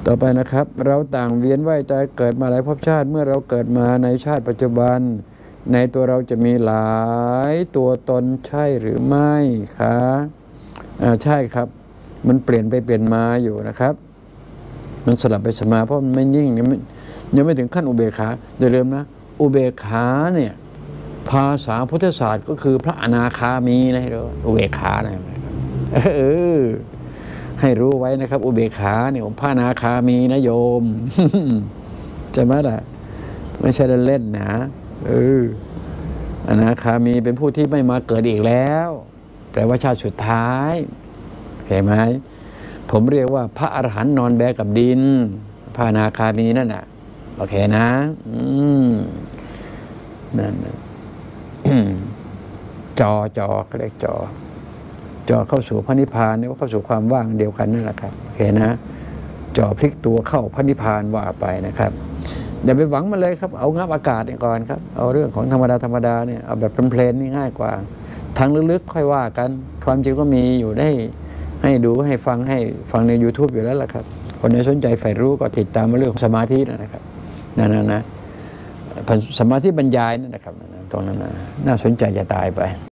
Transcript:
ต่อไปนะครับเราต่างเวียนว่ายตายเกิดมาหลายภพชาติเมื่อเราเกิดมาในชาติปัจจุบันในตัวเราจะมีหลายตัวตนใช่หรือไม่คะใช่ครับมันเปลี่ยนไปเปลี่ยนมาอยู่นะครับมันสลับไปสมาเพราะมันไม่นิ่งยังไม่ถึงขั้นอุเบกขาอย่าลืมนะอุเบกขาเนี่ยภาษาพุทธศาสตร์ก็คือพระอนาคามีนะอุเบกขานะให้รู้ไว้นะครับอุเบกขาเนี่ยพระอนาคามีนะโยมจะมาล่ะไม่ใช่เล่นๆนะอนาคามีเป็นผู้ที่ไม่มาเกิดอีกแล้วแปลว่าชาติสุดท้ายเห็นไหมผมเรียกว่าพระอรหันต์นอนแบกับดินพระอนาคามีนั่นน่ะโอเคนะนั่นจอเขาเรียกจอเข้าสู่พระนิพพานนี่ว่าเข้าสู่ความว่างเดียวกันนั่นแหละครับโอเคนะจอพลิกตัวเข้าพระนิพพานว่าไปนะครับอย่าไปหวังมาเลยครับเอางับอากาศก่อนครับเอาเรื่องของธรรมดาเนี่ยเอาแบบเพลนๆนี่ง่ายกว่าทางลึกๆค่อยว่ากันความจริงก็มีอยู่ได้ให้ดูให้ฟังใน YouTube อยู่แล้วล่ะครับคนไหนสนใจใฝ่รู้ก็ติดตามเรื่องสมาธินะครับนั่นนะสมาธิบรรยายนั่นนะครับตรงนั้นน่าสนใจจะตายไป